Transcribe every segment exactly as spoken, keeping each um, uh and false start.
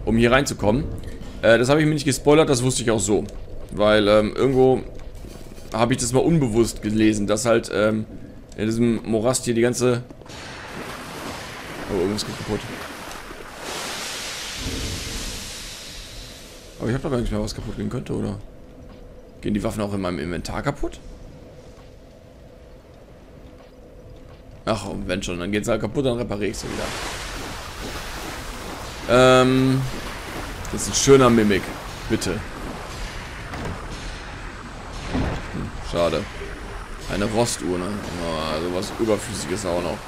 um hier reinzukommen. Äh, das habe ich mir nicht gespoilert, das wusste ich auch so. Weil ähm, irgendwo habe ich das mal unbewusst gelesen, dass halt ähm, in diesem Morast hier die ganze... Oh, irgendwas geht kaputt. Aber ich habe doch gar nicht mehr, was kaputt gehen könnte, oder? Gehen die Waffen auch in meinem Inventar kaputt? Ach, wenn schon, dann geht es halt kaputt, dann repariere ich sie wieder. Ähm, das ist ein schöner Mimik. Bitte. Hm, schade. Eine Rostuhr, ne? Oh, also was Überflüssiges auch noch.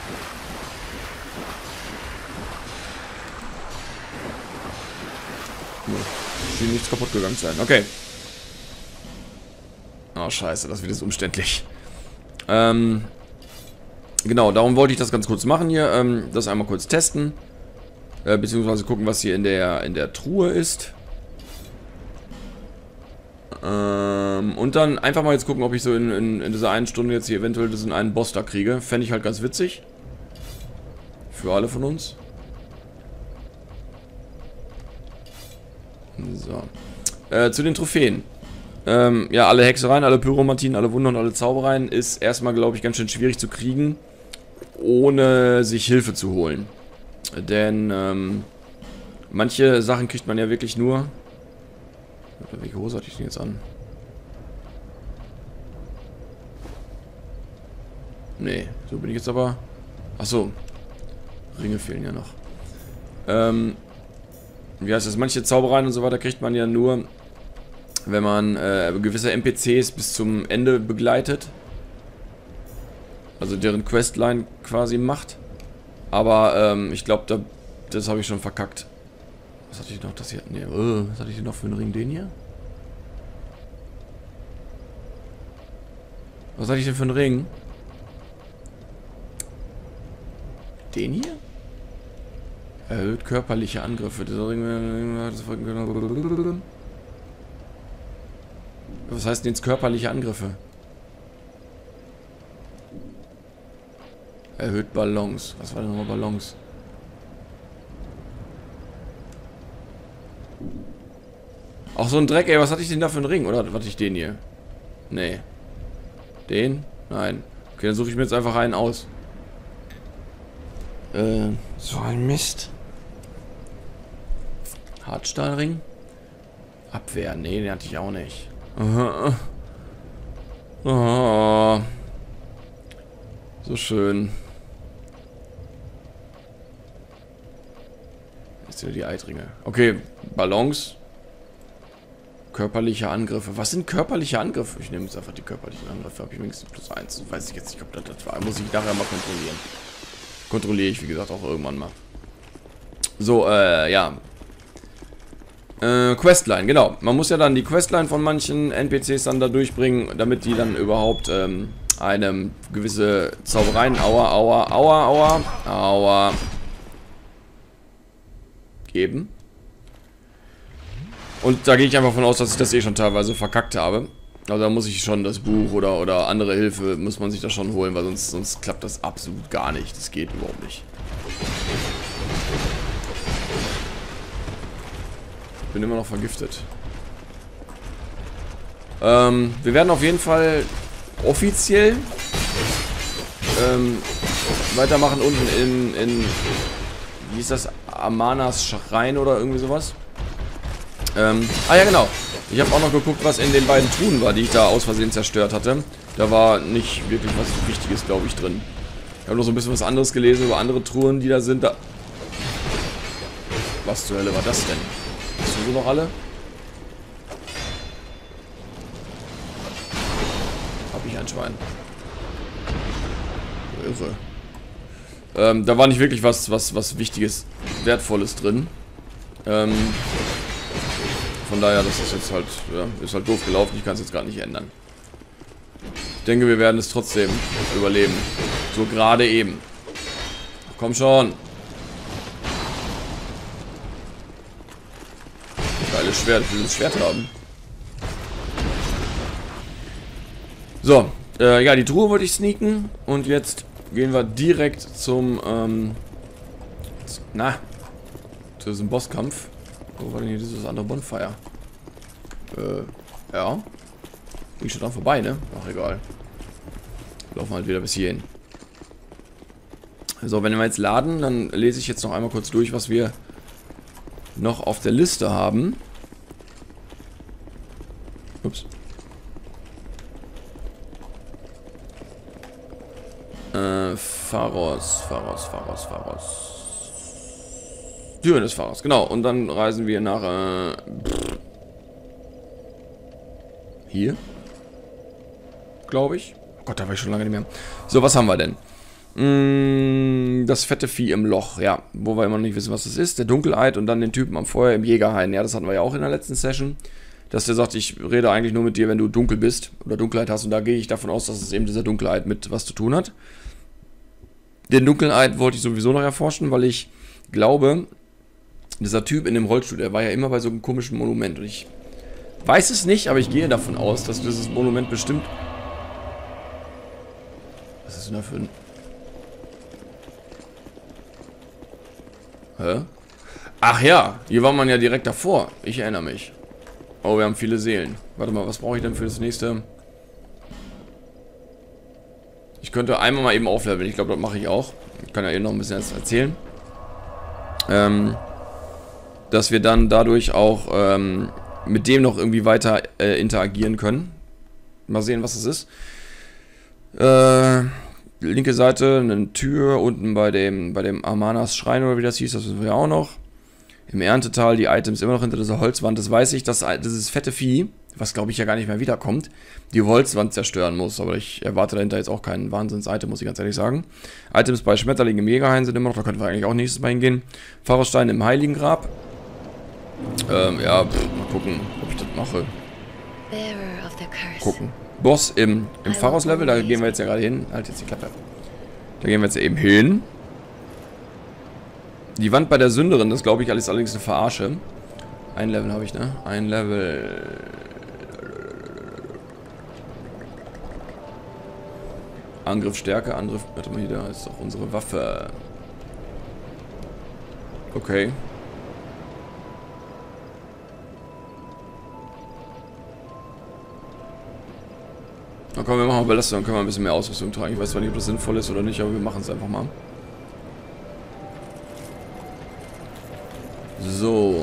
Schien nichts kaputt gegangen zu sein. Okay. Oh, scheiße, das wird jetzt umständlich. Ähm, genau, darum wollte ich das ganz kurz machen hier. Ähm, das einmal kurz testen. Äh, beziehungsweise gucken, was hier in der, in der Truhe ist. Ähm, und dann einfach mal jetzt gucken, ob ich so in, in, in dieser einen Stunde jetzt hier eventuell diesen einen Boss da kriege. Fände ich halt ganz witzig. Für alle von uns. So. Äh, zu den Trophäen. Ähm, ja, alle Hexereien, alle Pyromantien, alle Wunder und alle Zaubereien ist erstmal, glaube ich, ganz schön schwierig zu kriegen, ohne sich Hilfe zu holen. Denn, ähm, manche Sachen kriegt man ja wirklich nur... Welche Hose hatte ich denn jetzt an? Nee, so bin ich jetzt aber... Achso. Ringe fehlen ja noch. Ähm... Wie heißt das? Manche Zaubereien und so weiter kriegt man ja nur, wenn man äh, gewisse N P Cs bis zum Ende begleitet. Also deren Questline quasi macht. Aber ähm, ich glaube, da, das habe ich schon verkackt. Was hatte ich noch? Das hier? Nee, uh, was hatte ich denn noch für einen Ring? Den hier? Was hatte ich denn für einen Ring? Den hier? Erhöht körperliche Angriffe. Was heißt denn jetzt körperliche Angriffe? Erhöht Ballons. Was war denn nochmal Ballons? Auch so ein Dreck, ey. Was hatte ich denn da für einen Ring? Oder hatte ich den hier? Nee. Den? Nein. Okay, dann suche ich mir jetzt einfach einen aus. Äh, so ein Mist. Hartstahlring? Abwehr. Nee, den hatte ich auch nicht. Oh. Oh. So schön. Jetzt wieder die Eitringe. Okay, Ballons. Körperliche Angriffe. Was sind körperliche Angriffe? Ich nehme jetzt einfach die körperlichen Angriffe. Habe ich wenigstens plus eins. Weiß ich jetzt nicht, ob das das war. Muss ich nachher mal kontrollieren. Kontrolliere ich, wie gesagt, auch irgendwann mal. So, äh, ja. Äh, Questline, genau. Man muss ja dann die Questline von manchen N P Cs dann da durchbringen, damit die dann überhaupt ähm, einem gewisse Zaubereien, aua, aua, aua, aua, aua, geben. Und da gehe ich einfach von aus, dass ich das eh schon teilweise verkackt habe. Also da muss ich schon das Buch oder, oder andere Hilfe, muss man sich da schon holen, weil sonst, sonst klappt das absolut gar nicht. Das geht überhaupt nicht. Ich bin immer noch vergiftet. Ähm, wir werden auf jeden Fall offiziell ähm, weitermachen unten in, in, wie ist das, Amanas Schrein oder irgendwie sowas. Ähm, ah ja genau. Ich habe auch noch geguckt, was in den beiden Truhen war, die ich da aus Versehen zerstört hatte. Da war nicht wirklich was Wichtiges, glaube ich, drin. Ich habe noch so ein bisschen was anderes gelesen über andere Truhen, die da sind. Da was zur Hölle war das denn? Hast du so noch alle? Hab ich ein Schwein. Irre. Ähm, da war nicht wirklich was, was, was Wichtiges, Wertvolles drin. Ähm... Von daher, das ist jetzt halt, ja, ist halt doof gelaufen. Ich kann es jetzt gerade nicht ändern. Ich denke, wir werden es trotzdem überleben. So gerade eben. Komm schon. Geiles Schwert. Ich will das Schwert haben. So. Äh, ja, die Truhe wollte ich sneaken. Und jetzt gehen wir direkt zum, ähm... Na. Das ist ein Bosskampf. Wo war denn hier dieses andere Bonfire? Äh, ja. Ging schon dran vorbei, ne? Ach, egal. Laufen halt wieder bis hierhin. So, wenn wir jetzt laden, dann lese ich jetzt noch einmal kurz durch, was wir noch auf der Liste haben. Ups. Äh, Pharos, Pharos, Pharos, Pharos. Türen des Pharos, genau. Und dann reisen wir nach, äh, hier. Glaube ich. Oh Gott, da war ich schon lange nicht mehr. So, was haben wir denn? Mm, das fette Vieh im Loch, ja. Wo wir immer noch nicht wissen, was das ist. Der Dunkelheit und dann den Typen am Feuer im Jägerhain. Ja, das hatten wir ja auch in der letzten Session. Dass der sagt, ich rede eigentlich nur mit dir, wenn du dunkel bist oder Dunkelheit hast. Und da gehe ich davon aus, dass es eben dieser Dunkelheit mit was zu tun hat. Den Dunkelheit wollte ich sowieso noch erforschen, weil ich glaube, dieser Typ in dem Rollstuhl, der war ja immer bei so einem komischen Monument. Und ich weiß es nicht, aber ich gehe davon aus, dass dieses Monument bestimmt... Was ist denn da für ein... Hä? Ach ja, hier war man ja direkt davor. Ich erinnere mich. Oh, wir haben viele Seelen. Warte mal, was brauche ich denn für das nächste? Ich könnte einmal mal eben aufleveln. Ich glaube, das mache ich auch. Ich kann ja eben noch ein bisschen erzählen. Ähm, dass wir dann dadurch auch ähm, mit dem noch irgendwie weiter äh, interagieren können. Mal sehen, was es ist. Äh, linke Seite, eine Tür. Unten bei dem, bei dem Amanas Schrein oder wie das hieß, das wissen wir ja auch noch. Im Erntetal die Items immer noch hinter dieser Holzwand. Das weiß ich, dass dieses fette Vieh, was glaube ich ja gar nicht mehr wiederkommt, die Holzwand zerstören muss. Aber ich erwarte dahinter jetzt auch keinen Wahnsinns-Item, muss ich ganz ehrlich sagen. Items bei Schmetterling im Jägerhain sind immer noch, da könnten wir eigentlich auch nächstes Mal hingehen. Pharosstein im Heiligengrab. Ähm, ja, pff, mal gucken, ob ich das mache. Gucken. Boss im, im Pharos-Level, da gehen wir jetzt ja gerade hin. Halt jetzt die Klappe. Da gehen wir jetzt eben hin. Die Wand bei der Sünderin, das glaube ich alles allerdings eine Verarsche. Ein Level habe ich, ne? Ein Level. Angriffsstärke, Angriff. Warte mal, hier, da ist doch unsere Waffe. Okay. Na komm, wir machen mal Belastung, dann können wir ein bisschen mehr Ausrüstung tragen. Ich weiß zwar nicht, ob das sinnvoll ist oder nicht, aber wir machen es einfach mal. So.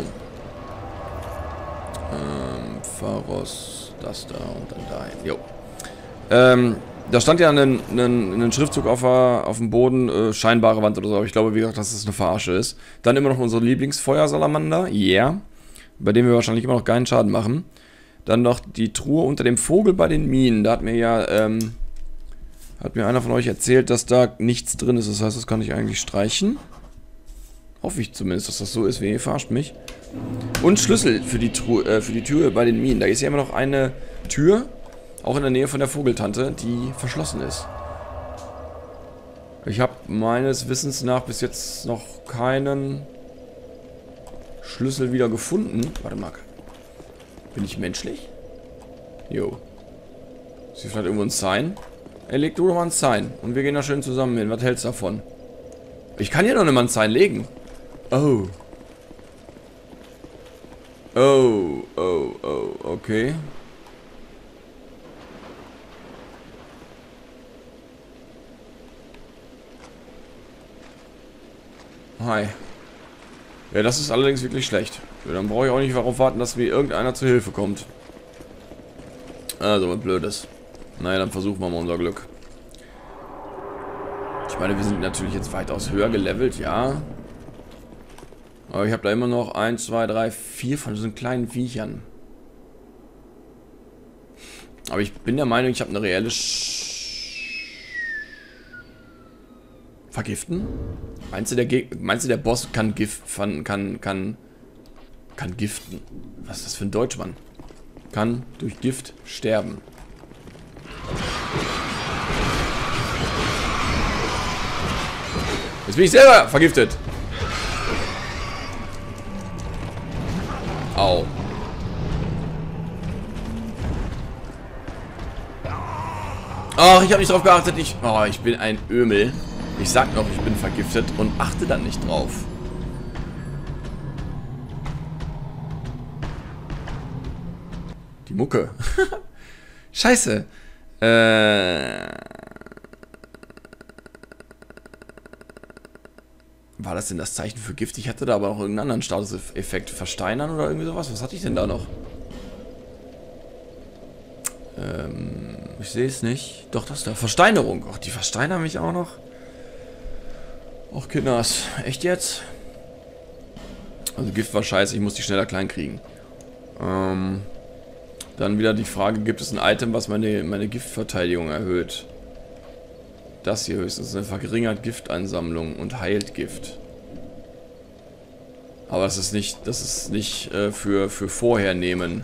Ähm, Pharos, das da und dann dahin. Jo. Ähm, da stand ja ein, ein, ein Schriftzug auf, auf dem Boden, äh, scheinbare Wand oder so, aber ich glaube, wie gesagt, dass das eine Verarsche ist. Dann immer noch unsere Lieblingsfeuersalamander, yeah. Bei dem wir wahrscheinlich immer noch keinen Schaden machen. Dann noch die Truhe unter dem Vogel bei den Minen. Da hat mir ja, ähm, hat mir einer von euch erzählt, dass da nichts drin ist. Das heißt, das kann ich eigentlich streichen. Hoffe ich zumindest, dass das so ist. Wie verarscht mich. Und Schlüssel für die, Truhe, äh, für die Tür bei den Minen. Da ist ja immer noch eine Tür, auch in der Nähe von der Vogeltante, die verschlossen ist. Ich habe meines Wissens nach bis jetzt noch keinen Schlüssel wieder gefunden. Warte mal. Bin ich menschlich? Jo. Ist hier vielleicht irgendwo ein Sign? Er legt doch mal ein Sign. Und wir gehen da schön zusammen hin. Was hältst du davon? Ich kann hier noch nicht mal ein Sign legen. Oh. Oh, oh, oh, okay. Hi. Ja, das ist allerdings wirklich schlecht. Ja, dann brauche ich auch nicht darauf warten, dass mir irgendeiner zu Hilfe kommt. Also, was Blödes. Naja, dann versuchen wir mal unser Glück. Ich meine, wir sind natürlich jetzt weitaus höher gelevelt, ja. Aber ich habe da immer noch eins, zwei, drei, vier von diesen kleinen Viechern. Aber ich bin der Meinung, ich habe eine reelle Sch Vergiften? Meinst du, der Geg Meinst du, der Boss kann Gift kann, kann, kann, kann giften? Was ist das für ein Deutschmann? Kann durch Gift sterben. Jetzt bin ich selber vergiftet. Au. Ach, ich habe nicht drauf geachtet. Ich, oh, ich bin ein Ömel. Ich sag noch, ich bin vergiftet und achte dann nicht drauf. Mucke. Scheiße. Äh... War das denn das Zeichen für Gift? Ich hatte da aber auch irgendeinen anderen Statuseffekt. Versteinern oder irgendwie sowas? Was hatte ich denn da noch? Ähm, ich sehe es nicht. Doch, das ist da. Versteinerung. Ach, die versteinern mich auch noch. Och, Kinders. Echt jetzt? Also Gift war scheiße. Ich muss die schneller klein kriegen. Ähm, dann wieder die Frage, gibt es ein Item, was meine, meine Giftverteidigung erhöht? Das hier höchstens. Eine verringert Giftansammlung und heilt Gift. Aber das ist nicht, das ist nicht äh, für, für vorher nehmen.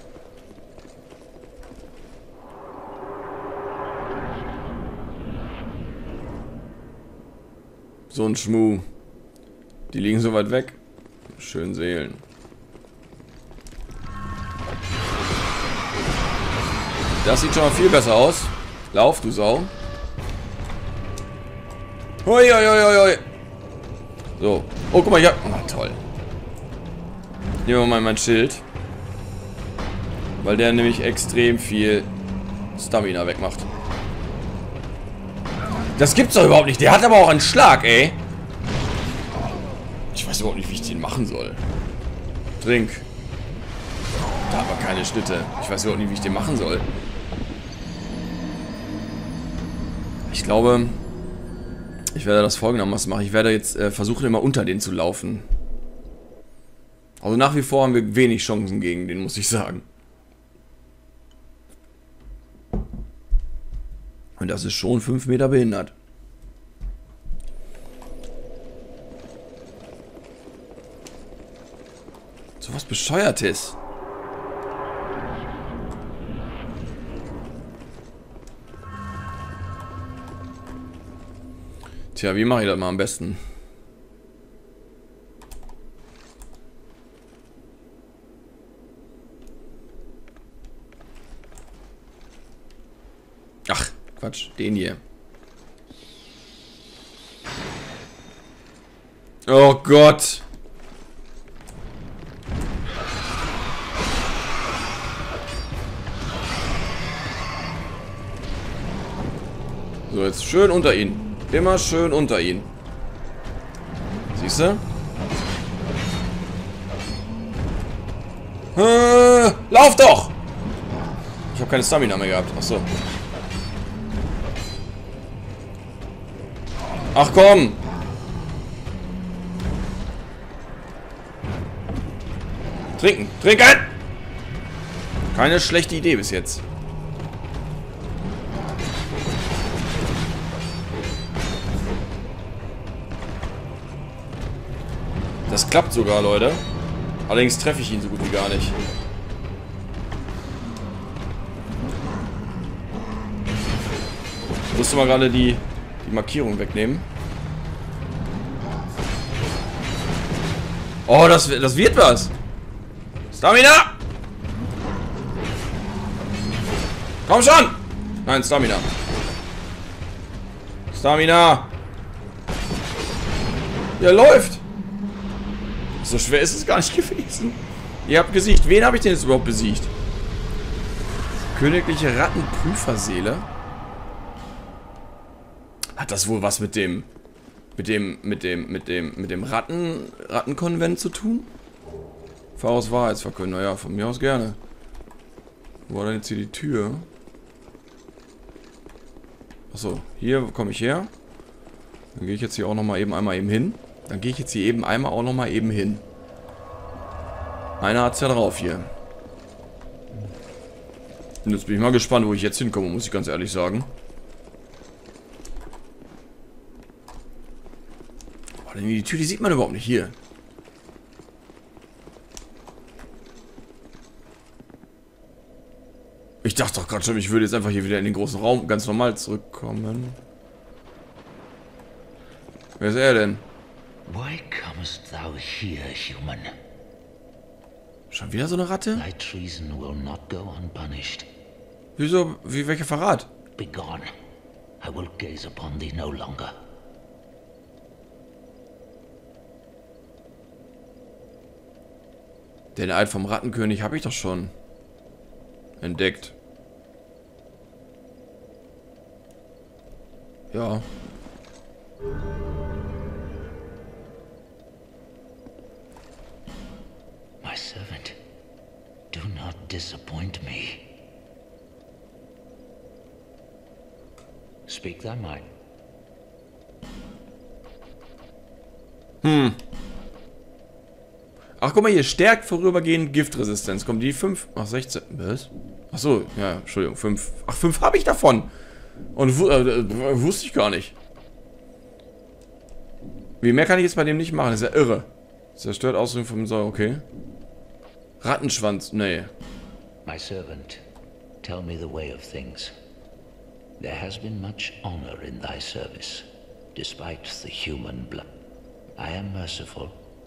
So ein Schmuh. Die liegen so weit weg. Schön Seelen. Das sieht schon mal viel besser aus. Lauf, du Sau. Hoi, hoi, hoi, hoi. So. Oh, guck mal, ich hab... Oh, toll. Nehmen wir mal mein Schild. Weil der nämlich extrem viel Stamina wegmacht. Das gibt's doch überhaupt nicht. Der hat aber auch einen Schlag, ey. Ich weiß überhaupt nicht, wie ich den machen soll. Trink. Da hat man keine Schnitte. Ich weiß überhaupt nicht, wie ich den machen soll. Ich glaube... Ich werde das folgendermaßen machen. Ich werde jetzt äh, versuchen, immer unter den zu laufen. Also nach wie vor haben wir wenig Chancen gegen den, muss ich sagen. Und das ist schon fünf Meter behindert. So was Bescheuertes. Tja, wie mache ich das mal am besten? Ach, Quatsch, den hier. Oh Gott. So, jetzt schön unter ihn. Immer schön unter ihn. Siehst du? Äh, lauf doch! Ich habe keine Stamina mehr gehabt. Ach so. Ach komm! Trinken! Trinken! Keine schlechte Idee bis jetzt. Das klappt sogar, Leute. Allerdings treffe ich ihn so gut wie gar nicht. Ich musste mal gerade die, die Markierung wegnehmen. Oh, das, das wird was. Stamina! Komm schon! Nein, Stamina. Stamina! Der läuft! So schwer ist es gar nicht gewesen. Ihr habt gesiegt. Wen habe ich denn jetzt überhaupt besiegt? Königliche Rattenprüferseele. Hat das wohl was mit dem mit dem mit dem mit dem mit dem Ratten Rattenkonvent zu tun? Pharros Wahrheitsverkünder. Naja, von mir aus gerne. Wo war denn jetzt hier die Tür? Achso, hier komme ich her. Dann gehe ich jetzt hier auch nochmal eben einmal eben hin. Dann gehe ich jetzt hier eben einmal auch nochmal eben hin. Einer hat es ja drauf hier. Und jetzt bin ich mal gespannt, wo ich jetzt hinkomme, muss ich ganz ehrlich sagen. Oh, denn die Tür, die sieht man überhaupt nicht hier. Ich dachte doch gerade schon, ich würde jetzt einfach hier wieder in den großen Raum ganz normal zurückkommen. Wer ist er denn? Why comest thou here, human? Schon wieder so eine Ratte? Thy treason will not go unpunished. Wieso? Wie welcher Verrat? Begone. I will gaze upon thee no longer. Den Eid vom Rattenkönig habe ich doch schon. Entdeckt. Ja. My servant, do not disappoint me. Speak thy mind. Hm. Ach, guck mal hier, stärkt vorübergehend Giftresistenz. Kommen die fünf? Ach, sechzehn. Was? Ach so, ja, Entschuldigung, fünf. Ach, fünf habe ich davon. Und äh, wusste ich gar nicht. Wie mehr kann ich jetzt bei dem nicht machen? Das ist ja irre. Zerstört Ausdrücke vom Säure, okay. Rattenschwanz, nee. My servant, tell me the way of things. There has been much honor in thy service, despite the human blood. I am merciful.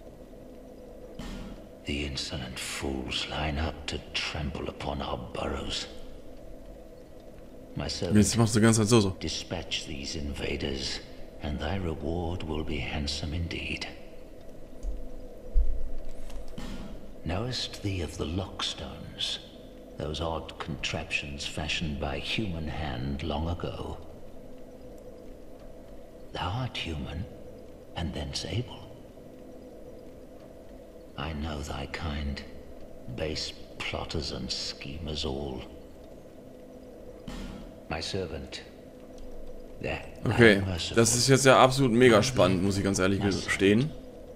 The insolent fools line up to trample upon our burrows. My servant, Jetzt machst du ganz halt so so. dispatch these invaders, and thy reward will be handsome indeed. Knowest thee of the Lockstones? Those odd contraptions fashioned by human hand long ago. Thou art human, and thence able. I know thy kind, base plotters and schemers all. My servant, there. Okay, das ist jetzt ja absolut mega spannend, muss ich ganz ehrlich gestehen.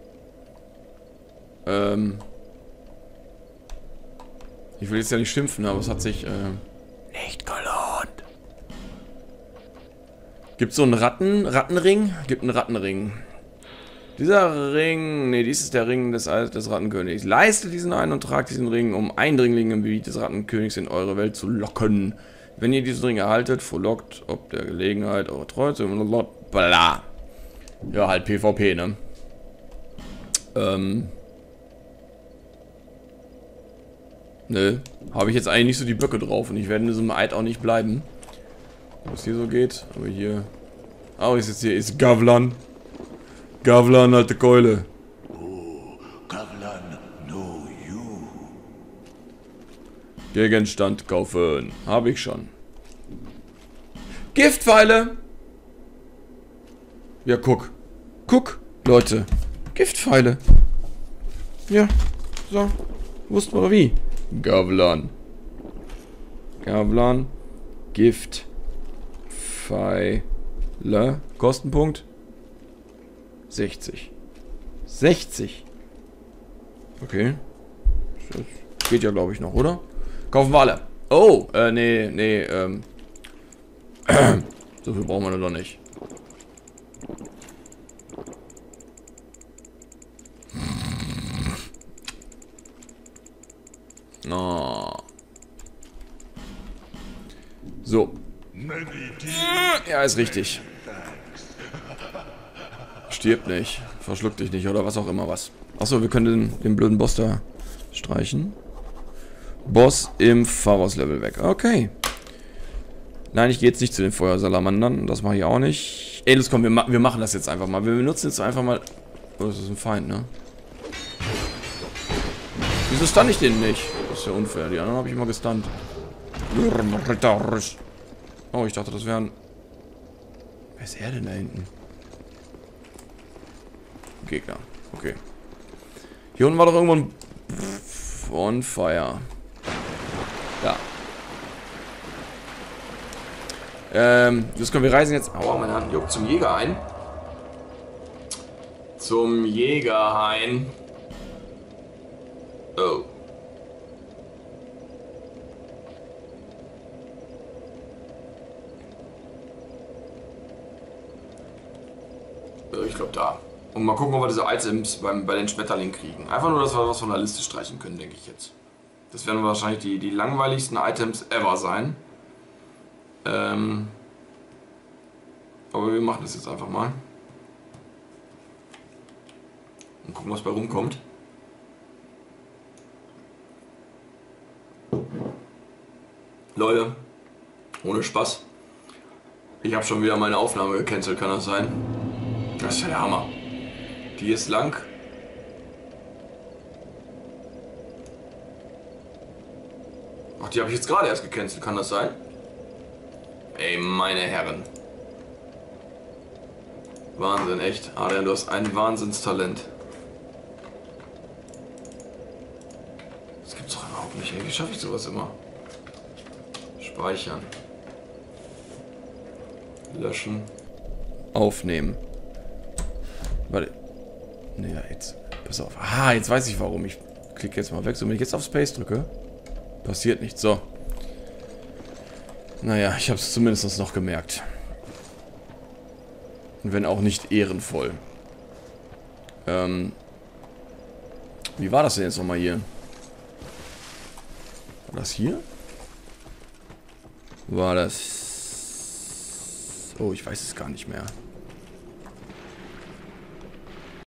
Ähm... Ich will jetzt ja nicht schimpfen, aber es hat sich äh, nicht gelohnt. Gibt so einen Ratten, Rattenring? Gibt einen Rattenring. Dieser Ring, nee, dies ist der Ring des, des Rattenkönigs. Leistet diesen ein und tragt diesen Ring, um Eindringlinge im Gebiet des Rattenkönigs in eure Welt zu locken. Wenn ihr diesen Ring erhaltet, frohlockt ob der Gelegenheit eure Treue zu bla. Ja, halt PvP, ne? Ähm... Nö, habe ich jetzt eigentlich nicht so die Böcke drauf und ich werde in diesem Eid auch nicht bleiben. Was hier so geht, aber hier... Oh, ist jetzt hier, ist Gavlan. Gavlan, alte Keule. Oh, Gavlan, know you. Gegenstand kaufen. Habe ich schon. Giftpfeile. Ja, guck. Guck, Leute. Giftpfeile. Ja, so. Wussten wir wie. Gavlan. Gavlan. Gift. Pfeile. Kostenpunkt. sechzig. sechzig. Okay. Das geht ja, glaube ich, noch, oder? Kaufen wir alle. Oh, äh, nee, nee, ähm. So viel brauchen wir doch nicht. Oh. So. Ja, ist richtig. Stirb nicht. Verschluck dich nicht oder was auch immer was. Achso, wir können den, den blöden Boss da streichen. Boss im Pfarrerslevel weg. Okay. Nein, ich gehe jetzt nicht zu den Feuersalamandern. Das mache ich auch nicht. Ey, los komm, wir, ma wir machen das jetzt einfach mal. Wir benutzen jetzt einfach mal... Oh, das ist ein Feind, ne? Wieso stun ich den nicht? Das ist ja unfair. Die anderen habe ich immer gestunt. Oh, ich dachte, das wären... Wer ist er denn da hinten? Gegner. Okay. Hier unten war doch irgendwo ein... On fire. Ja. Ähm, das können wir reisen jetzt... Aua, meine Hand juckt zum Jäger ein. Zum Jägerhain. Oh. Ich glaube da. Und mal gucken, ob wir diese Items beim, bei den Schmetterlingen kriegen. Einfach nur, dass wir was von der Liste streichen können, denke ich jetzt. Das werden wahrscheinlich die, die langweiligsten Items ever sein. Ähm... Aber wir machen das jetzt einfach mal. Und gucken, was bei rumkommt. Leute, ohne Spaß. Ich habe schon wieder meine Aufnahme gecancelt, kann das sein? Das ist ja der Hammer. Die ist lang. Ach, Ach, die habe ich jetzt gerade erst gecancelt. Kann das sein? Ey, meine Herren. Wahnsinn, echt. Adrian, du hast ein Wahnsinnstalent. Das gibt's doch überhaupt nicht. Ey, wie schaffe ich sowas immer? Speichern. Löschen. Aufnehmen. Warte. Nee, jetzt. Pass auf. Ah, jetzt weiß ich warum. Ich klicke jetzt mal weg. So, wenn ich jetzt auf Space drücke, passiert nichts. So. Naja, ich habe es zumindest noch gemerkt. Wenn auch nicht ehrenvoll. Ähm. Wie war das denn jetzt nochmal hier? War das hier? War das... Oh, ich weiß es gar nicht mehr.